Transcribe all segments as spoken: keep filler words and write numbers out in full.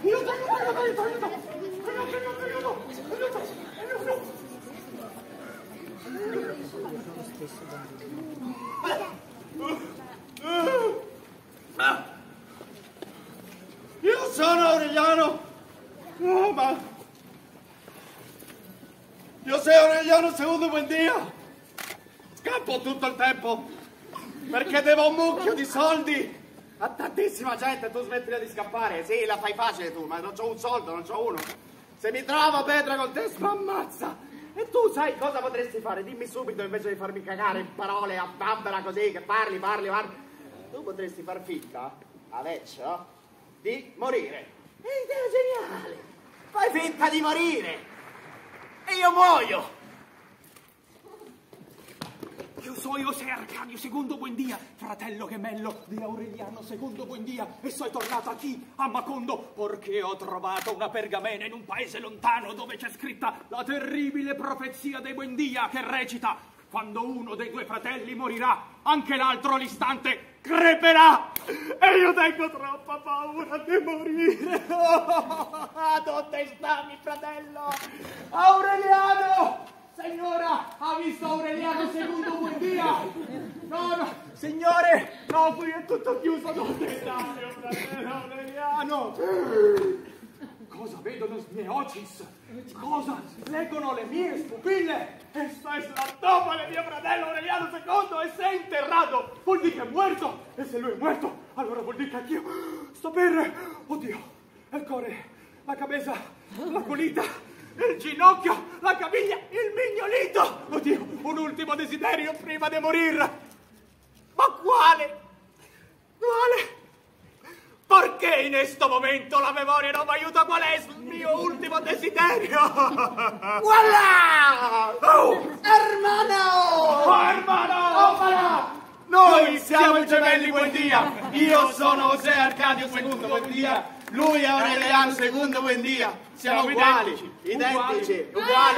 Aiuto, aiuto, aiuto, aiuto! Aiuto, aiuto, aiuto! Aiuto! Io sono Aureliano! Oh, ma... Io sono Aureliano secondo Buendia! Scappo tutto il tempo! Perché devo un mucchio di soldi a tantissima gente! Tu smettila di scappare! Sì, la fai facile tu, ma non c'ho un soldo, non c'ho uno! Se mi trovo Petra con te, ammazza! E tu sai cosa potresti fare? Dimmi subito invece di farmi cagare in parole a bambera così, che parli, parli, parli. Tu potresti far finta, adesso, di morire. È un'idea geniale! Fai finta di morire! E io muoio! Io sono José Arcadio secondo Buendia, fratello gemello di Aureliano secondo Buendia, e sono tornato aquí a Macondo perché ho trovato una pergamena in un paese lontano dove c'è scritta la terribile profezia dei Buendia che recita: quando uno dei due fratelli morirà, anche l'altro all'istante creperà. E io tengo troppa paura di morire. Dove sta mio fratello? Aureliano! Signora, ha visto Aureliano secondo Buendia? No, no, signore, no, qui è tutto chiuso. Dove sta mio fratello Aureliano? Cosa vedono i miei ocis? Cosa leggono le mie pupille? Questa è la tomba di mio fratello Aureliano secondo, e se è interrato vuol dire che è muerto. E se lui è muerto, allora vuol dire che anch'io sto per... Oddio, il cuore, la cabeza, la colita, il ginocchio, la caviglia, il mignolito. Oddio, un ultimo desiderio prima di morire. Ma quale? Quale? Perché in questo momento la memoria non mi aiuta? Qual è il mio ultimo desiderio? Voilà! Oh! Hermano! Oh, hermano! Opala! Noi siamo i gemelli Buendia. Io sono José Arcadio secondo Buendia. Lui è Aureliano secondo Buendia. Siamo uguali, identici, uguali.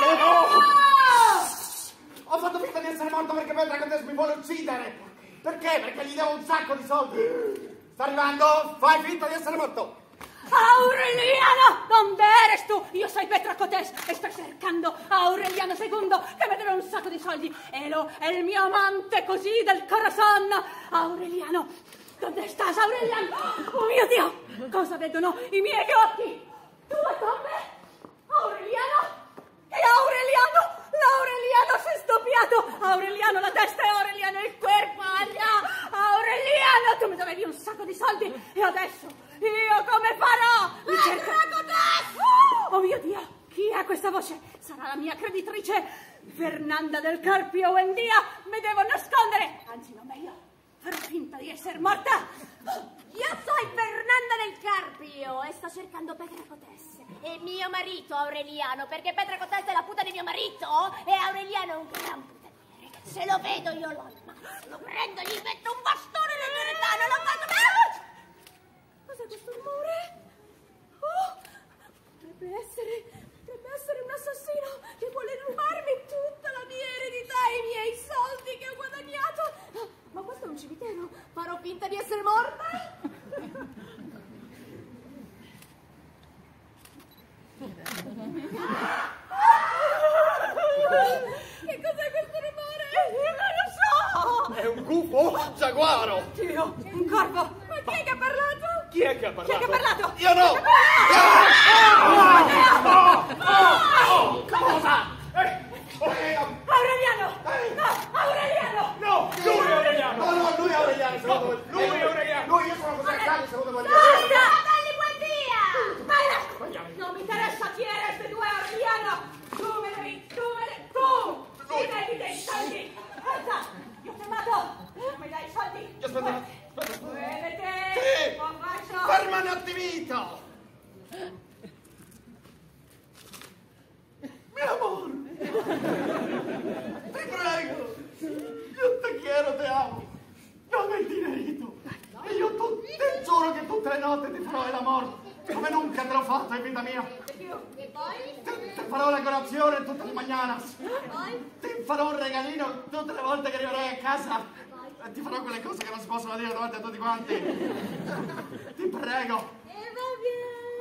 Ho fatto finta di essere morto perché Petra Cortés mi vuole uccidere. Perché? Perché gli devo un sacco di soldi. Sta arrivando, fai finta di essere morto. Aureliano, ¿dónde eres tú? Yo soy Petra Cortés, estoy cercando a Aureliano secondo che mi deve un sacco di soldi. E lo è il mio amante così del corazon. Aureliano, ¿dónde estás, Aureliano? Oh mio Dio, cosa vedono i miei occhi? Due tombe? Aureliano? E Aureliano? L'Aureliano si è stoppiato! Aureliano la testa e Aureliano il corpo! Allà! Aureliano, tu mi dovevi un sacco di soldi e adesso io come farò? Mi cerco... Oh mio Dio! Chi è questa voce? Sarà la mia creditrice Fernanda del Carpio Buendia! Mi devo nascondere! Anzi, non meglio, farò finta di essere morta! Io sono Fernanda del Carpio e sto cercando Petra Cortés e mio marito Aureliano, perché Petra Cortés è la puta di mio marito e Aureliano è un gran putaniere. Se lo vedo io lo ammazzo, lo prendo, gli metto un bastone nel retano e lo faccio... Cos'è questo rumore? Oh, potrebbe essere, potrebbe essere un assassino che vuole rubarmi tutta la mia eredità e i miei soldi che ho guadagnato. Ma questo è un cimitero, farò finta di essere morta? Che cos'è questo rumore? Non lo so! È un gufo giaguaro! Dio, un corvo! Ma chi è che ha parlato? Chi è che ha Chi è parlato? che ha parlato? Io no! Oh, Cosa? Aureliano! No, Aureliano! No, lui è Aureliano! No, no, lui è Aureliano, secondo voi. Lui è Aureliano! Lui, io sono José Arcadio, secondo voi. Basta! Fratelli Buendia! Basta! Non mi interessa chi era questi due, Aureliano! Tu me devi, tu me devi, tu! Mi devi dei soldi! Alza! Io ti chiamato! Mi dai i soldi! Aspetta, aspetta. Vedete! Sì! Lo faccio! Ferma un attimino! Mio amore! Ti prego! Io ti quiero, te amo! Dame il dinerito! E io tu, ti giuro che tutte le notti ti farò l'amore! Come nunca te l'ho fatto in vita mia! E poi? Ti, ti farò la colazione tutte le mañanas! Poi? Ti farò un regalino tutte le volte che arriverai a casa! E ti farò quelle cose che non si possono dire davanti a tutti quanti! Ti prego! E va bene!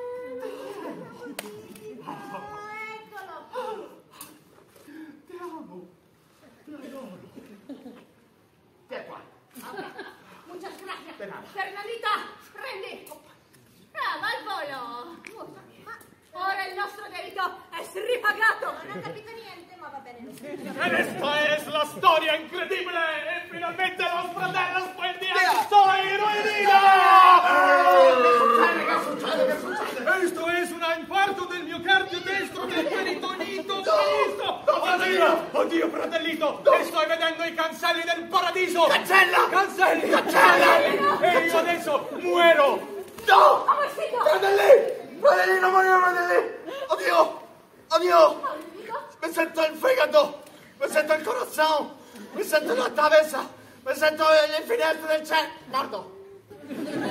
Non ho capito niente, ma va bene lo stesso. E esta es la storia incredibile e finalmente la fratella splendida soy Ruedina! Che succede? Che succede? Esto es un infarto del miocardio destro del peritonito No! Oddio, oddio, fratellito, no. Sto vedendo i cancelli del paradiso! Cancella! Cancelli! Cancella! E io adesso muero! No! Amorcito! Fratelli! Fratelli, non morire, fratelli! Oddio! Oddio! Mi sento il fegato! Mi sento il corazon! Mi sento la cabeza! Mi sento le finestre del cielo! Guardo!